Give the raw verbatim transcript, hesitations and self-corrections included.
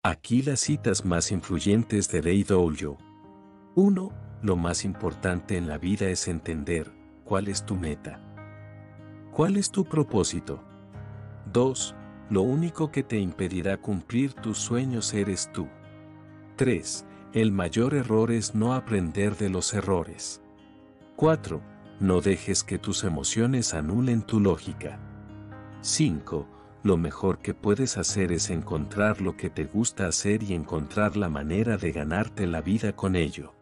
Aquí las citas más influyentes de Ray Dalio. uno. Lo más importante en la vida es entender cuál es tu meta. ¿Cuál es tu propósito? dos. Lo único que te impedirá cumplir tus sueños eres tú. tres. El mayor error es no aprender de los errores. cuatro. No dejes que tus emociones anulen tu lógica. cinco. Lo mejor que puedes hacer es encontrar lo que te gusta hacer y encontrar la manera de ganarte la vida con ello.